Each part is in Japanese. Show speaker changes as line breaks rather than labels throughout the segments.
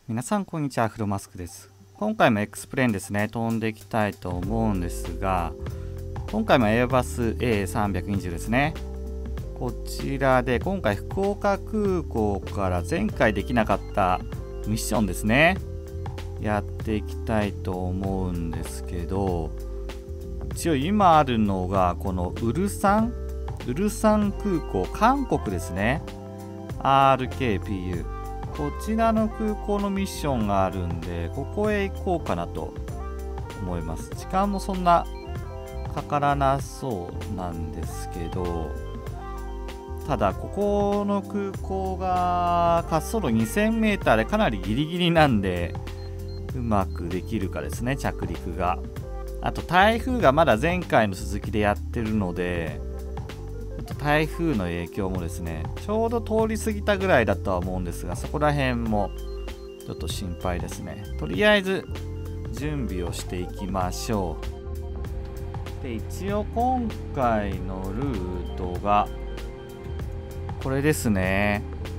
皆さんこんにちは、フロマスクです。今回も X プレーンですね、飛んでいきたいと思うんですが、今回も Airbus A320 ですね。こちらで今回福岡空港から前回できなかったミッションですね、やっていきたいと思うんですけど、一応今あるのがこのウルサン空港、韓国ですね。 RKPU、こちらの空港のミッションがあるんで、ここへ行こうかなと思います。時間もそんなかからなそうなんですけど、ただここの空港が滑走路 2000m でかなりギリギリなんで、うまくできるかですね、着陸が。あと台風がまだ前回の続きでやってるので、台風の影響もですね、ちょうど通り過ぎたぐらいだとは思うんですが、そこら辺もちょっと心配ですね。とりあえず準備をしていきましょう。で、一応今回のルートがこれですね。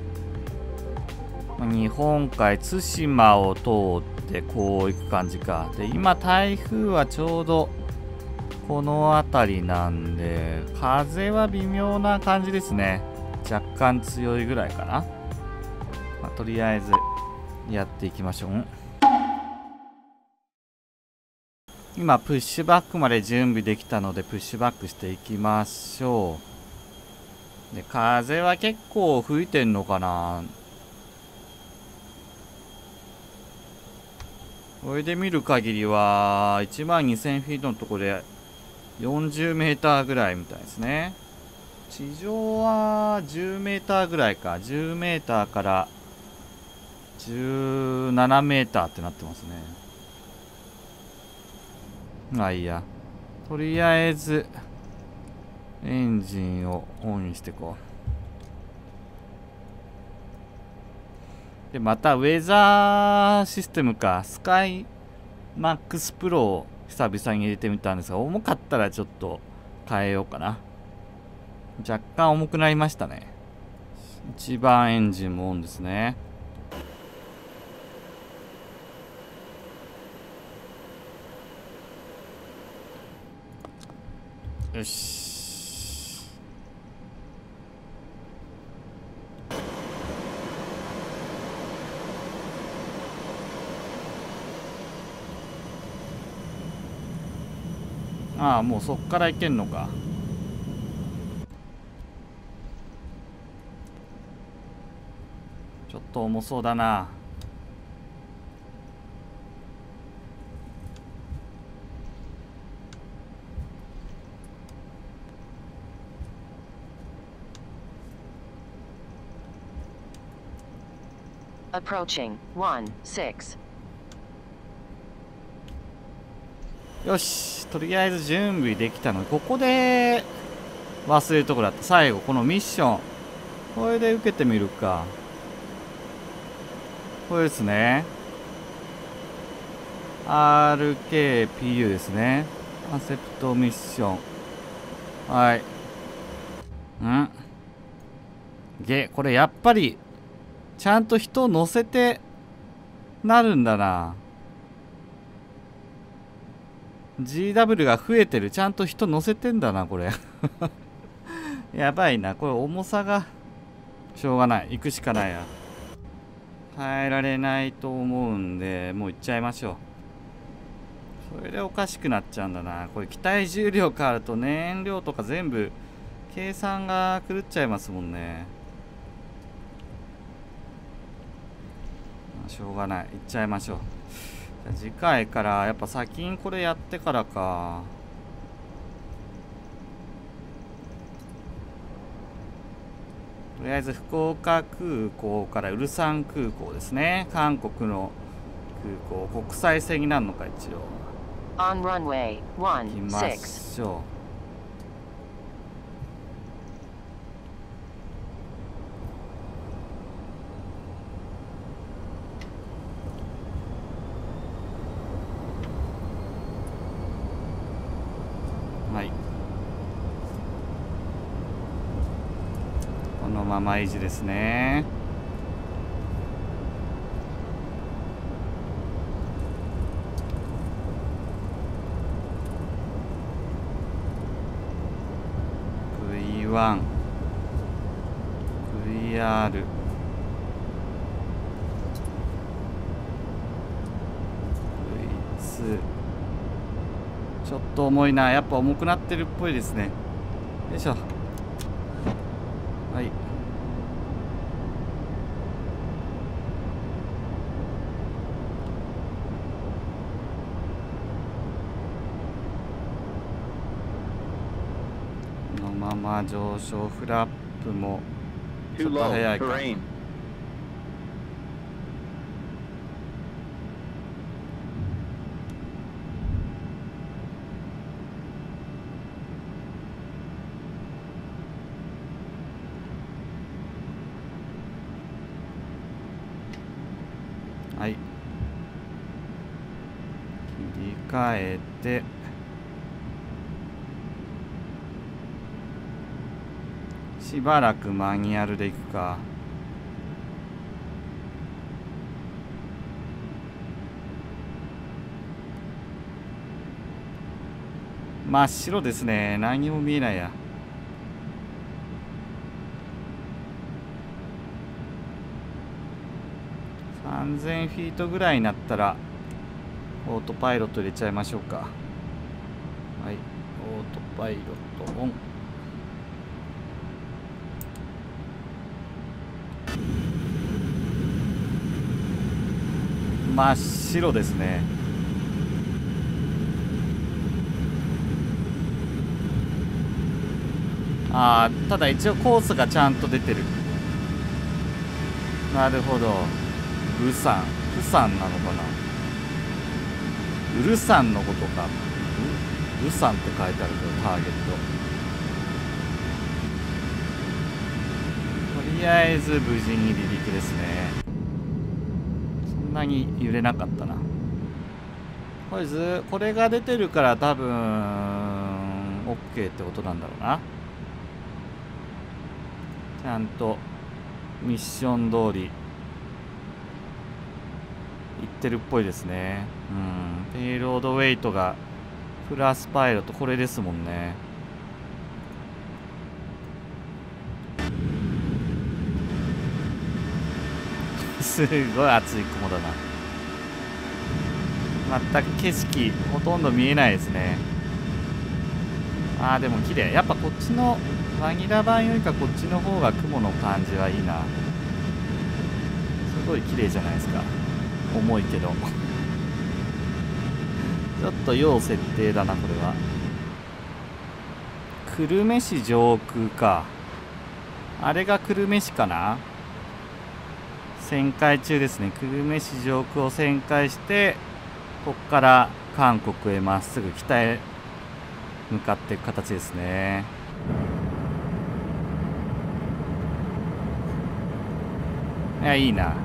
日本海対馬を通ってこう行く感じか。で、今台風はちょうどこの辺りなんで、風は微妙な感じですね。若干強いぐらいかな。とりあえずやっていきましょう。今プッシュバックまで準備できたので、プッシュバックしていきましょう。で、風は結構吹いてんのかな。これで見る限りは12000フィートのところで40メーターぐらいみたいですね。地上は10メーターぐらいか。10メーターから17メーターってなってますね。まあいいや。とりあえずエンジンをオンにしていこう。で、またウェザーシステムか、スカイマックスプロを久々に入れてみたんですが、重かったらちょっと変えようかな。若干重くなりましたね。一番エンジンもオンですね。よし。ああ、もうそっから行けんのか。ちょっと重そうだな。
Approaching 16.
よし、とりあえず準備できたので、ここで忘れるとこだった。最後このミッション、これで受けてみるか。これですね、 RKPU ですね。コンセプトミッション。はい。これやっぱりちゃんと人を乗せてなるんだな。 GW が増えてる。ちゃんと人乗せてんだなこれやばいなこれ。重さがしょうがない、行くしかないや。変えられないと思うんで、もう行っちゃいましょう。それでおかしくなっちゃうんだなこれ。機体重量変わると燃料とか全部計算が狂っちゃいますもんね。しょうがない、行っちゃいましょう。じゃあ次回からやっぱ先にこれやってからか。とりあえず福岡空港からウルサン空港ですね。韓国の空港、国際線になるのか。一応
On runway
行きま
16.
しょう。はい、このまま維持ですね。 V1、VR、V2、ちょっと重いな。やっぱ重くなってるっぽいですね。よいしょ。はい。このまま上昇。フラップもちょ
Too
っと
low.
早いか。
Terrain.
はい。切り替えて、しばらくマニュアルでいくか。真っ白ですね。何も見えないや。3000フィートぐらいになったらオートパイロット入れちゃいましょうか。はい、オートパイロットオン。真っ白ですね。ああ、ただ一応コースがちゃんと出てる。なるほど。釜山なのかな。ウルサンのことか。ウサンって書いてあるけど、ターゲット。とりあえず無事に離陸ですね。そんなに揺れなかったな。これが出てるから多分 OK ってことなんだろうな。ちゃんとミッション通りいってるっぽいですね。ペイロードウェイトがプラスパイロット、これですもんね。すごい厚い雲だな。全く景色ほとんど見えないですね。あーでも綺麗。やっぱこっちのバニラ版よりかこっちの方が雲の感じはいいな。すごい綺麗じゃないですか。重いけどちょっと要設定だなこれは。久留米市上空か。あれが久留米市かな。旋回中ですね。久留米市上空を旋回して、ここから韓国へまっすぐ北へ向かっていく形ですね。いや、いいな。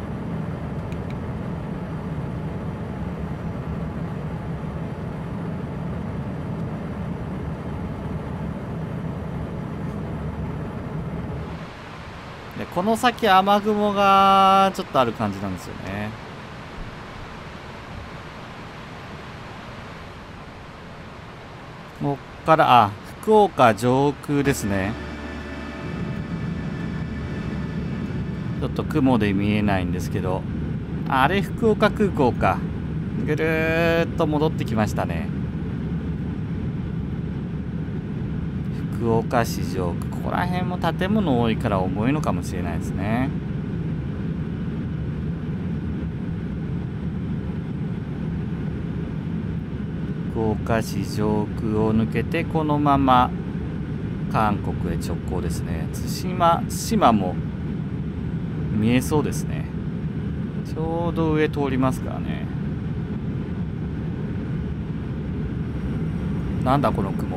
でこの先雨雲がちょっとある感じなんですよね。こっから福岡上空ですね。ちょっと雲で見えないんですけど、あれ福岡空港か。ぐるーっと戻ってきましたね。福岡市上空、ここら辺も建物多いから重いのかもしれないですね。福岡市上空を抜けてこのまま韓国へ直行ですね。対馬も見えそうですね。ちょうど上通りますからね。なんだこの雲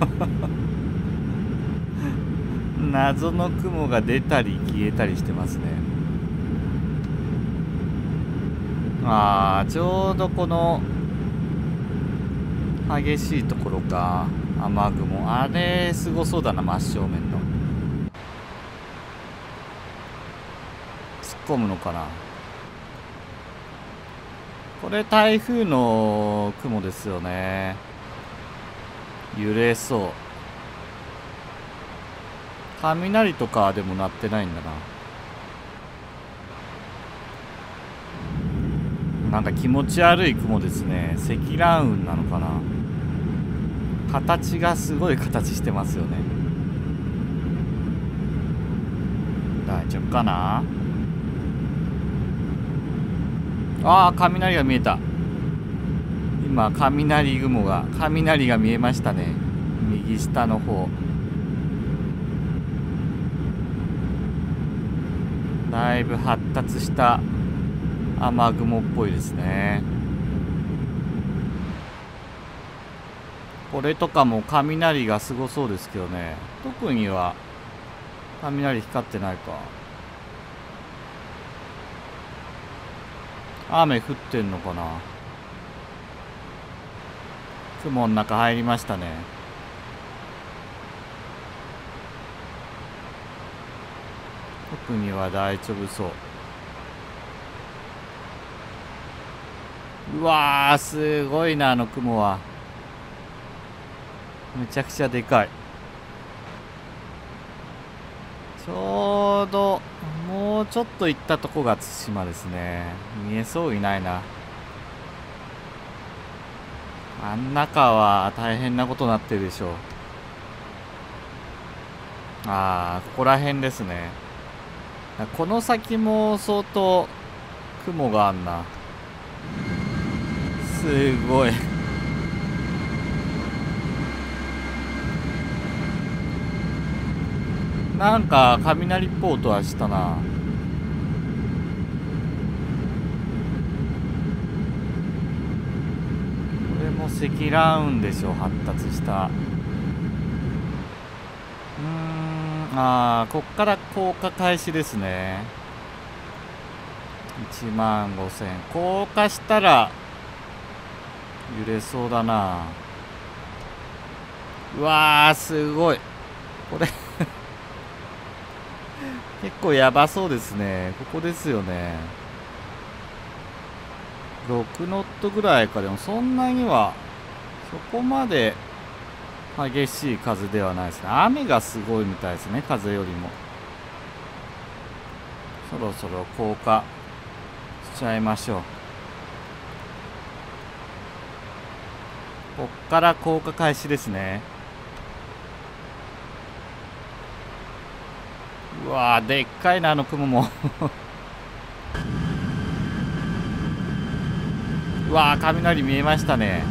謎の雲が出たり消えたりしてますね。ちょうどこの激しいところか。雨雲あれすごそうだな。真正面の突っ込むのかな。これ台風の雲ですよね。揺れそう。 雷とかでも鳴ってないんだな。なんか気持ち悪い雲ですね。積乱雲なのかな。形がすごい形してますよね。大丈夫かな。ああ、雷が見えた。今雷が見えましたね。右下の方。だいぶ発達した雨雲っぽいですね。これとかも雷がすごそうですけどね。特には雷光ってないか。雨降ってんのかな。雲の中入りましたね。特には大丈夫そう。うわー、すごいな、あの雲は。めちゃくちゃでかい。ちょうどもうちょっと行ったとこが対馬ですね。見えそういないな。あん中は大変なことになってるでしょう。ああ、ここら辺ですね。この先も相当雲があんな。すごい。なんか雷っぽい音はしたな。これも積乱雲でしょ、発達した。こっから降下開始ですね。15000。降下したら揺れそうだな。うわー、すごい。これ結構やばそうですね。ここですよね。6ノットぐらいか。でもそんなにはそこまで激しい風ではないですね。雨がすごいみたいですね、風よりも。そろそろ降下しちゃいましょう。こっから降下開始ですね。うわー、でっかいな、あの雲もうわー、雷見えましたね。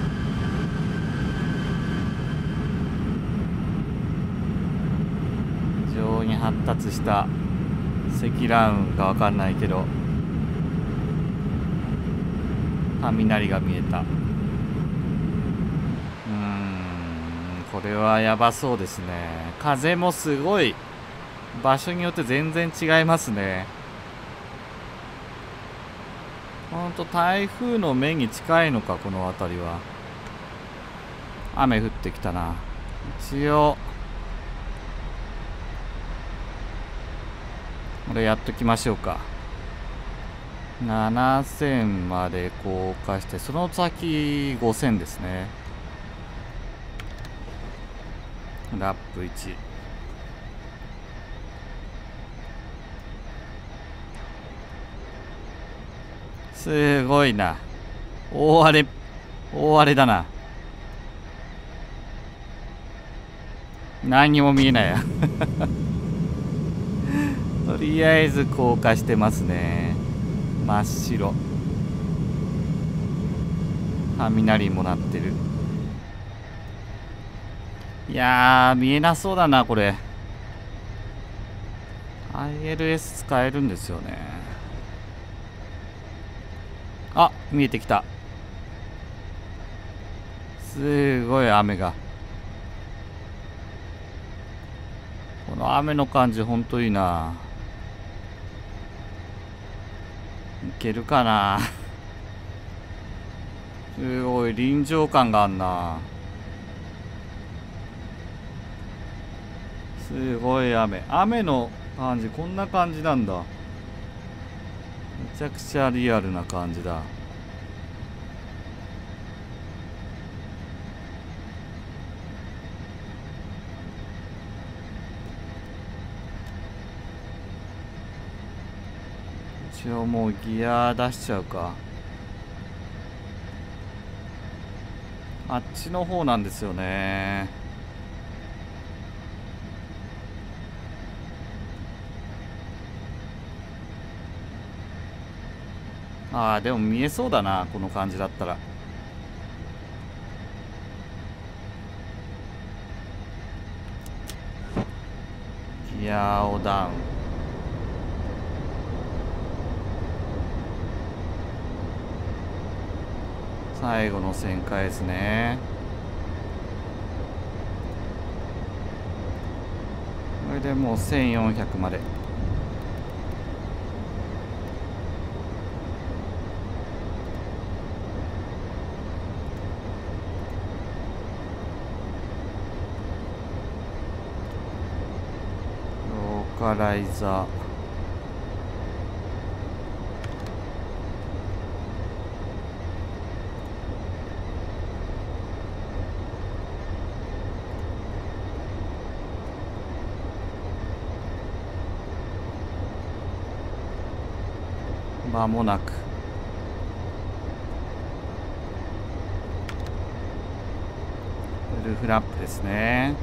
非常に発達した積乱雲か分かんないけど雷が見えた。これはやばそうですね。風もすごい場所によって全然違いますね。ほんと台風の目に近いのか、この辺りは。雨降ってきたな。一応これやっときましょうか。7000まで降下して、その先5000ですね。ラップ1。すごいな。大荒れだな。何にも見えないやとりあえず降下してますね。真っ白。雷も鳴ってる。いやー、見えなそうだな、これ。ILS 使えるんですよね。あ、見えてきた。すごい雨が。この雨の感じほんといいな。いけるかなすごい臨場感があんな。すごい雨の感じこんな感じなんだ。めちゃくちゃリアルな感じだ。 一応もうギア出しちゃうか。あっちの方なんですよね。ああでも見えそうだな、この感じだったら。ギアをダウン。最後の旋回ですね。これでもう1400まで。ローカライザー。間もなく。フルフラップですね。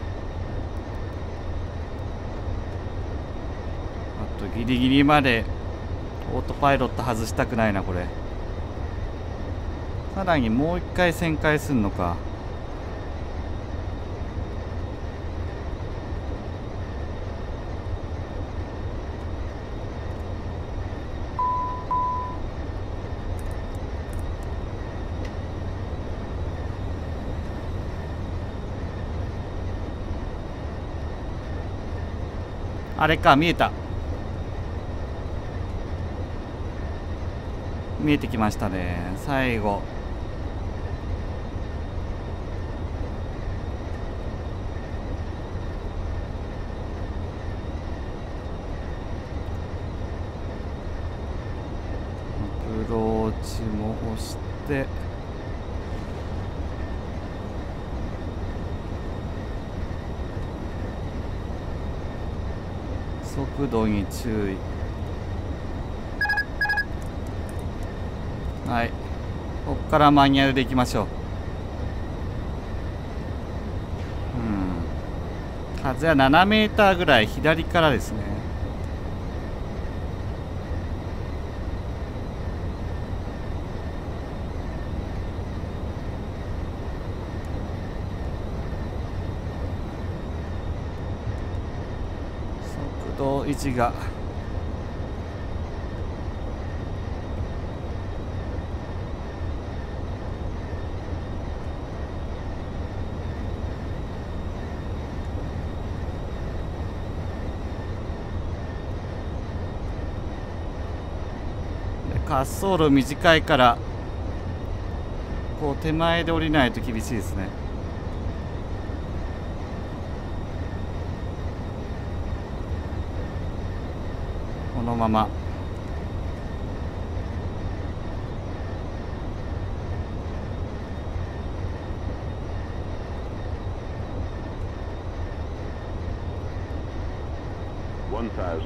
あとギリギリまでオートパイロット外したくないなこれ。さらにもう一回旋回すんのか。あれか、見えた。見えてきましたね。最後アプローチも押して、速度に注意。はい、ここからマニュアルでいきましょう。風は7メーターぐらい左からですね。速度維持が滑走路短いからこう手前で降りないと厳しいですね。このまま
1000.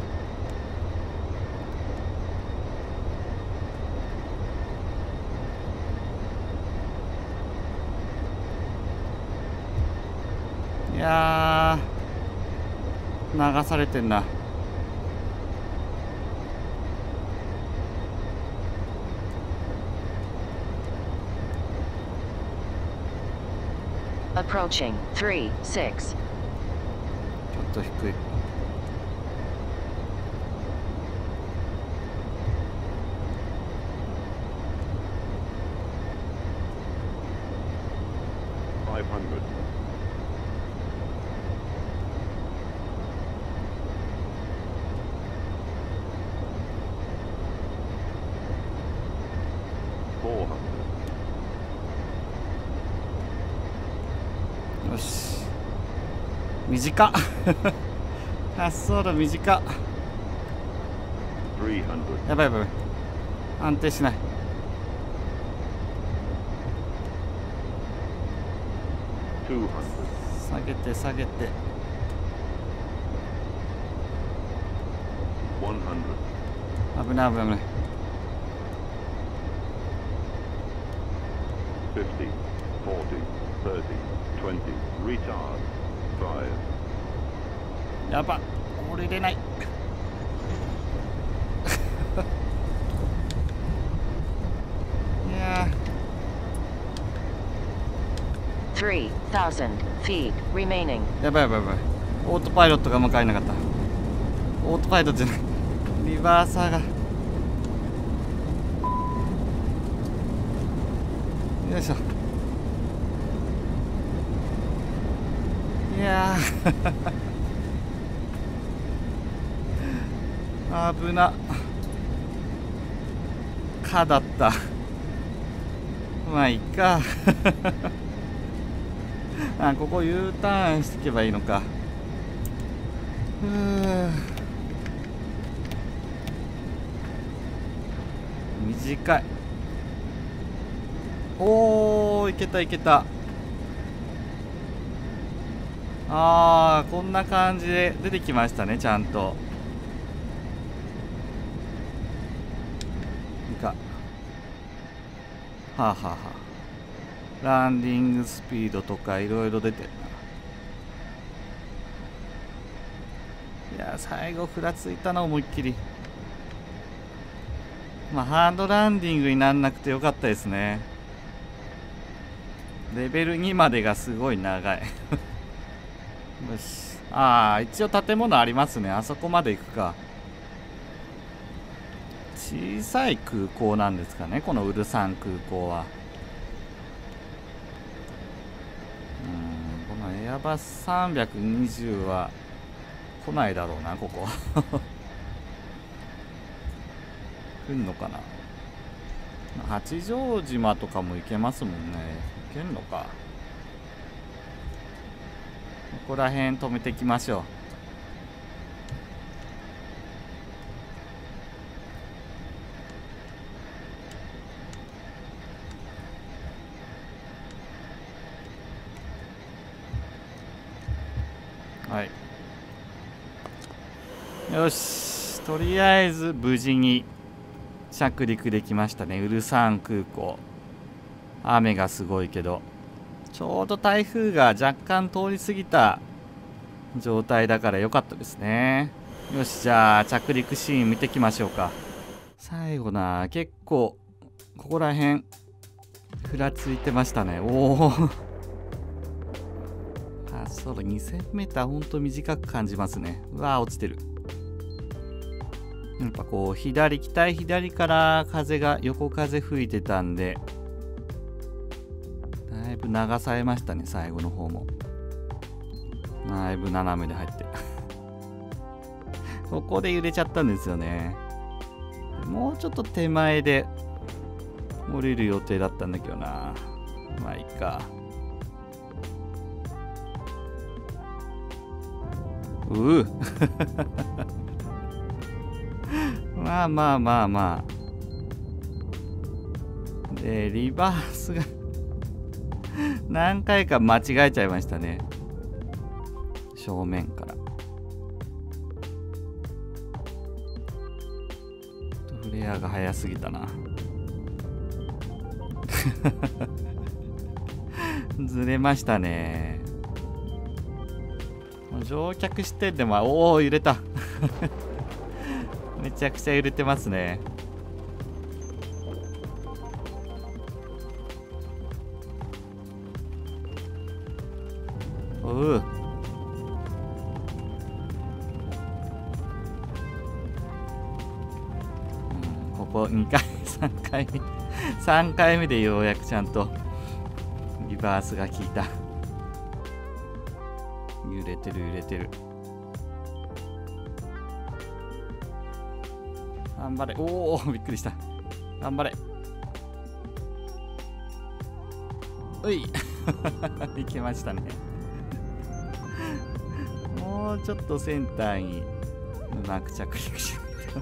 いやー流されてんな。
Approaching 3-6.
ちょっと低い。
500. 400.
よし、短っ滑走路短っ。
300.
やばいやばい、安定しない。
200.
下げて下げて。
100.
危ない危ない危ない。
50, 40, 30, 20, retard, 5.
やば、降りれない。いや
3,000 feet remaining.
やばいやばいやばい。オートパイロットが迎えなかった。オートパイロットじゃない、リバーサーが。よいしょ。いやー危な。かだった。まあいいか。あ、ここ U ターンしていけばいいのか。短い。おー、いけたいけた。あー、こんな感じで出てきましたね、ちゃんと。いいか。はあはあはあ。ランディングスピードとかいろいろ出てるな。いや、最後ふらついたな、思いっきり。まあハードランディングになんなくてよかったですね。レベル2までがすごい長い。よし。ああ、一応建物ありますね。あそこまで行くか。小さい空港なんですかね、このウルサン空港は。このエアバス320は来ないだろうな、ここ。来んのかな。八丈島とかも行けますもんね。行けんのか。ここら辺止めていきましょう。はい。よし、とりあえず無事に着陸できましたね、ウルサン空港。雨がすごいけど、ちょうど台風が若干通り過ぎた状態だから良かったですね。よし、じゃあ着陸シーン見てきましょうか。最後な、結構ここら辺ふらついてましたね。おお。あ、そうだ、2000m ほんと短く感じますね。うわー、落ちてる。やっぱこう機体左から風が横風吹いてたんで、だいぶ流されましたね、最後の方も。だいぶ斜めで入ってここで揺れちゃったんですよね。もうちょっと手前で降りる予定だったんだけどな。まあいいか。まあまあまあまあ。で、リバースが何回か間違えちゃいましたね。正面から。フレアが早すぎたな。ずれましたね。乗客視点でも、おお、揺れた。めちゃくちゃ揺れてますね。おう。ここ2回3回目3回目でようやくちゃんとリバースが効いた。揺れてる揺れてる。頑張れ。おお、びっくりした。頑張れ。うい。いけましたね。もうちょっとセンターにうまく着陸しないと。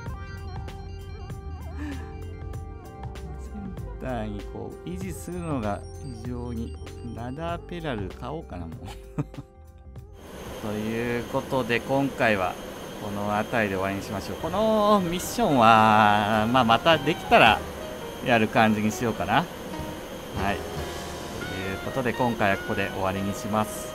センターにこう維持するのが非常に。ラダーペダル買おうかな、もう。ということで今回はこの辺りで終わりにしましょう。このミッションは、またできたらやる感じにしようかな。はい。ということで今回はここで終わりにします。